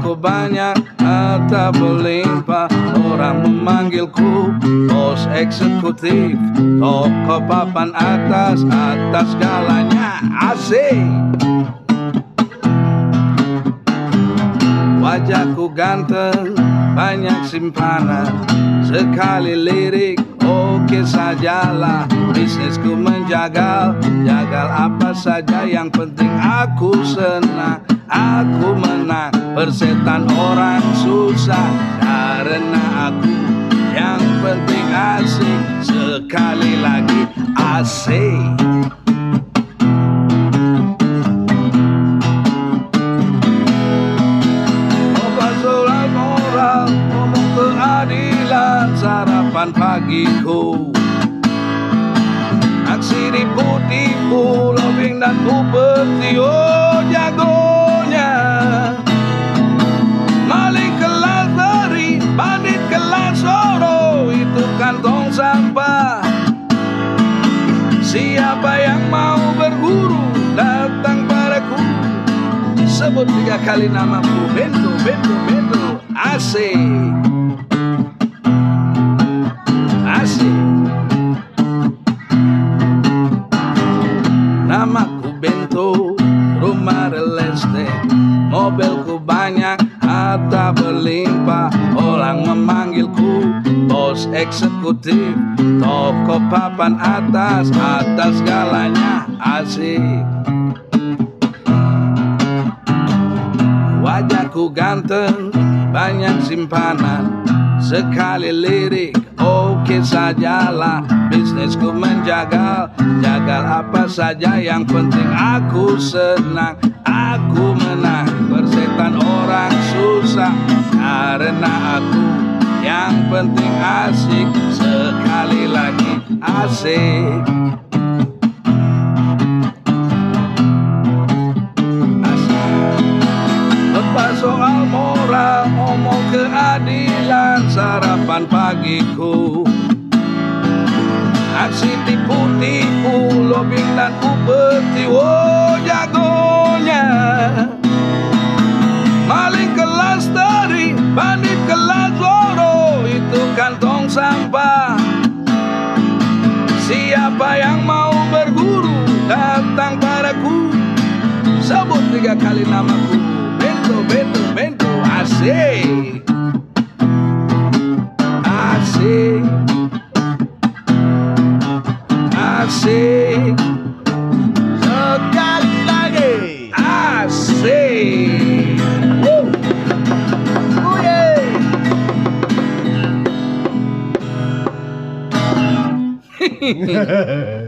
Mobilku banyak, harta berlimpah. Orang memanggilku bos eksekutif. Toko papan atas, atas segalanya asik. Wajahku ganteng, banyak simpanan. Sekali lirik, oke sajalah. Bisnisku menjagal, jagal apa saja. Yang penting aku senang, aku menang. Persetan orang susah, karena aku yang penting asik. Sekali lagi asik. Sarapan pagiku, aksi tipu-tipu, lobbying dan upeti, oh jagonya. Maling kelas dari, bandit kelas soro, itu kantong sampah. Siapa yang mau berguru, datang padaku. Sebut 3 kali namaku, Bento, Bento, Bento, asik. Namaku Bento, rumah real estate. Mobilku banyak, harta berlimpah. Orang memanggilku bos eksekutif. Toko papan atas, atas segalanya asik. Wajahku ganteng, banyak simpanan. Sekali lirik, oke sajalah. Bisnisku menjagal, jagal apa saja. Yang penting aku senang, aku menang. Persetan orang susah, karena aku yang penting asik. Sekali lagi asik. Soal moral, ngomong keadilan, sarapan pagiku. Aksi tipu-tipu, lobbying dan upeti, oh jagonya. Maling kelas dari, bandit kelas loro, itu kantong sampah. Siapa yang mau berguru, datang padaku. Sebut 3 kali namaku, Bento, Bento, Bento, asik. Asik. Asik. Sekali lagi asik. Woo.